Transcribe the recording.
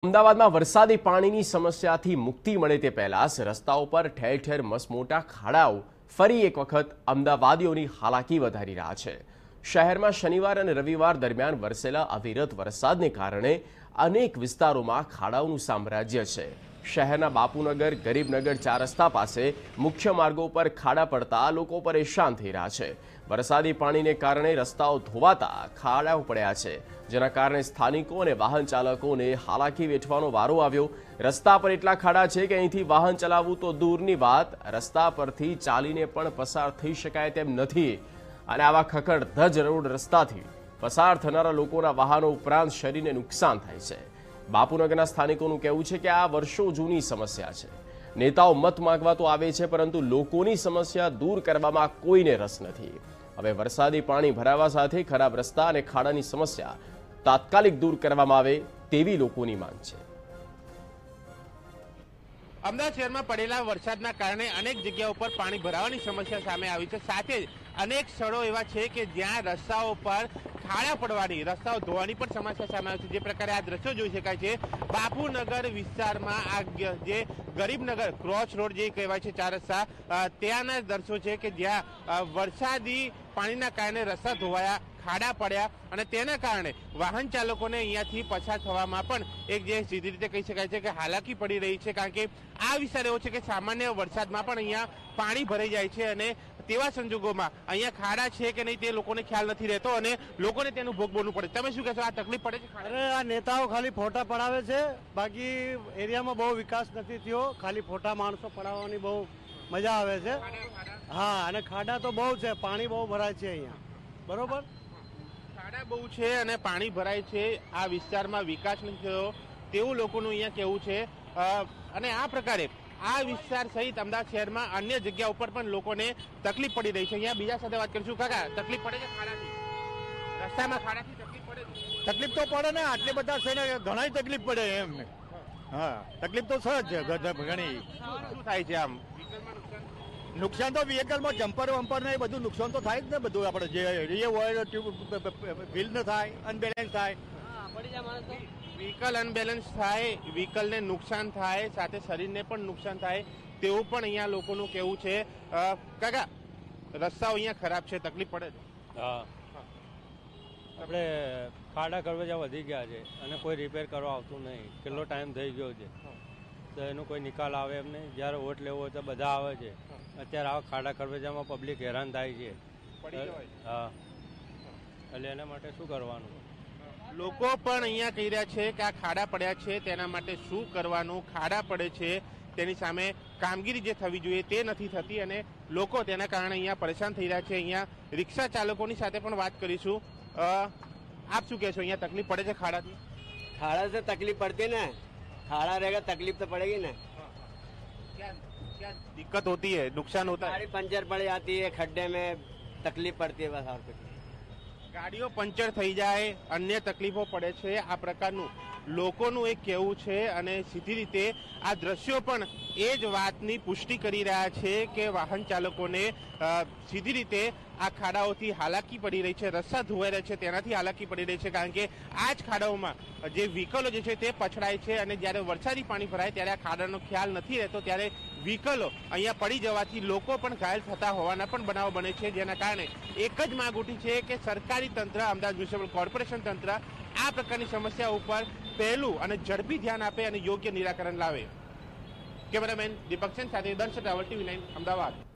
અમદાવાદમાં વરસાદી પાણીની સમસ્યાથી મુક્તિ મળે તે પહેલા રસ્તાઓ પર ઠેર ઠેર મસમોટા ખાડાઓ ફરી એક વખત અમદાવાદીઓની હાલાકી વધારી રહ્યા છે। શહેરમાં શનિવાર અને રવિવાર દરમિયાન વરસેલા અવિરત વરસાદને કારણે અનેક વિસ્તારોમાં ખાડાઓનું સામ્રાજ્ય છે। શહેરના બાપુનગર, ગરીબનગર ચાર રસ્તા પાસે મુખ્ય માર્ગો પર ખાડા પડતા લોકો પરેશાન થઈ રહ્યા છે। વરસાદી પાણીને કારણે રસ્તાઓ ધોવાતા ખાડાઓ પડ્યા છે, જેના કારણે સ્થાનિકો અને વાહન ચાલકોને હાલાકી વેઠવાનો વારો આવ્યો। રસ્તા પર એટલા ખાડા છે કે અહીંથી વાહન ચલાવવું તો દૂરની વાત, રસ્તા પરથી ચાલીને પણ પસાર થઈ શકાય તેમ નથી। અને આવા ખખડધજ રોડ રસ્તાથી પસાર થનારા લોકોના વાહનો ઉપરાંત શરીરને નુકસાન થાય છે। બાપુનગરના સ્થાનિકોનું કહેવું છે કે આ વર્ષો જૂની સમસ્યા છે। નેતાઓ મત માંગવા તો આવે છે, પરંતુ લોકોની સમસ્યા દૂર કરવામાં કોઈને રસ નથી। હવે વરસાદી પાણી ભરાવા સાથે ખરાબ રસ્તા અને ખાડાની સમસ્યા તાત્કાલિક દૂર કરવામાં આવે તેવી લોકોની માંગ છે। અમદાવાદ શહેરમાં પડેલા વરસાદના કારણે અનેક જગ્યાઓ પર પાણી ભરાવાની સમસ્યા સામે આવી છે। સાથે જ અનેક સ્થળો એવા છે કે જ્યાં રસ્તાઓ પર ખાડા પડવાની, રસ્તાઓ ધોવાની પણ સમસ્યા સામે આવી છે। જે પ્રકારે આ દ્રશ્યો જોઈ શકાય છે બાપુનગર વિસ્તારમાં, આ જે ગરીબનગર ક્રોસ રોડ જે કહેવાય છે ચાર રસ્તા, ત્યાંના દ્રશ્યો છે કે જ્યાં વરસાદી પાણીના કારણે રસ્તા ધોવાયા, ખાડા પડ્યા અને તેના કારણે વાહન ચાલકોને અહીંયાથી પસાર થવામાં પણ એક જે સીધી રીતે કહી શકાય છે કે હાલાકી પડી રહી છે। કારણ કે આ વિસ્તાર એવો છે કે સામાન્ય વરસાદમાં પણ અહીંયા પાણી ભરાઈ જાય છે અને તેવા સંજોગોમાં અહીંયા ખાડા છે કે નહીં તે લોકોને ખ્યાલ નથી રહેતો અને લોકોને તેનું ભોગ બનવું પડે। તમે શું કહેશો, આ તકલીફ પડે છે? અરે આ નેતાઓ ખાલી ફોટા પડાવે છે, બાકી એરિયામાં બહુ વિકાસ નથી થયો। ખાલી ફોટા માણસો પડાવવાની બહુ મજા આવે છે। હા, અને ખાડા તો બહુ છે, પાણી બહુ ભરાય છે અહીંયા, બરોબર? ખાડા બહુ છે અને પાણી ભરાય છે, આ વિસ્તારમાં વિકાસ નથી થયો તેવું લોકોનું અહીંયા કહેવું છે। અને આ પ્રકારે આ વિસ્તાર સહિત અમદાવાદ શહેરમાં અન્ય જગ્યા ઉપર પણ લોકોને તકલીફ પડી રહી છે। અહીંયા બીજા સાથે વાત કરીશું। કાકા, તકલીફ પડે છે ખાડાથી? રસ્તામાં ખાડાથી તકલીફ પડે છે? તકલીફ તો પડે ને, આટલી બધા છે ને ઘણી તકલીફ પડે એમ। હા, તકલીફ તો સહજ છે ઘણી। શું થાય છે આમ નુકસાન તો વ્હીકલમાં જમ્પર વમ્પર ને એ બધું નુકસાન તો થાય જ ને। બધું આપણે જે હોય વ્હીલ ન થાય, અનબેલેન્સ થાય, વ્હીકલ અનબેલેન્સ થાય, વ્હીકલને નુકસાન થાય, સાથે શરીરને પણ નુકસાન થાય તેવું પણ અહીંયા લોકોનું કહેવું છે। કાકા, રસ્તાઓ અહીંયા ખરાબ છે, તકલીફ પડે છે? હા, આપણે ખાડા કરવજા વધી ગયા છે અને કોઈ રિપેર કરવા આવતું નહીં। કેટલો ટાઈમ થઈ ગયો છે તો એનો કોઈ નિકાલ આવે એમ નહીં। જ્યારે વોટ લેવો હોય તો બધા આવે છે, અત્યારે આવા ખાડા કરવજામાં પબ્લિક હેરાન થાય છે। હા, એટલે એના માટે શું કરવાનું? લોકો પણ અહીંયા કહી રહ્યા છે કે આ ખાડા પડ્યા છે તેના માટે શું કરવાનું? ખાડા પડે છે તેની સામે કામગીરી જે થવી જોઈએ તે નથી થતી અને લોકો તેના કારણે અહીંયા પરેશાન થઈ રહ્યા છે। અહીંયા રિક્ષા ચાલકોની સાથે પણ વાત કરીશું। આપ શું કહેશો, અહીંયા તકલીફ પડે છે ખાડાથી? खाड़ा से तकलीफ पड़ती है ना, खाड़ा रहेगा तकलीफ तो पड़ेगी ना। क्या दिक्कत होती है, नुकसान होता है? गाड़ी पंचर पड़ जाती है, खड्डे में तकलीफ पड़ती है, बस और कुछ नहीं। ગાડીઓ પંચર થઈ જાય, અન્ય તકલીફો પડે છે, આ પ્રકારનું લોકોનું એક કહેવું છે। અને સીધી રીતે આ દ્રશ્યો પણ એ જ વાતની પુષ્ટિ કરી રહ્યા છે કે વાહન ચાલકોને સીધી રીતે આ ખાડાઓથી હાલાકી પડી રહી છે, રસ્તા ધોવાઈ રહ્યા છે તેનાથી હાલાકી પડી રહી છે। કારણ કે આ જ ખાડાઓમાં જે વ્હીકલો જે છે તે પછડાય છે અને જ્યારે વરસાદી પાણી ભરાય ત્યારે આ ખાડાનો ખ્યાલ નથી રહેતો, ત્યારે વ્હીકલો અહીંયા પડી જવાથી લોકો પણ ઘાયલ થતા હોવાના પણ બનાવો બને છે। જેના કારણે એક જ માંગ ઉઠી છે કે સરકારી તંત્ર, અમદાવાદ મ્યુનિસિપલ કોર્પોરેશન તંત્ર આ પ્રકારની સમસ્યા ઉપર પહેલું અને ઝડપી ધ્યાન આપે અને યોગ્ય નિરાકરણ લાવે। કેમેરામેન દીપક સેન સાથે દર્શક રાવલ, TV9 અમદાવાદ।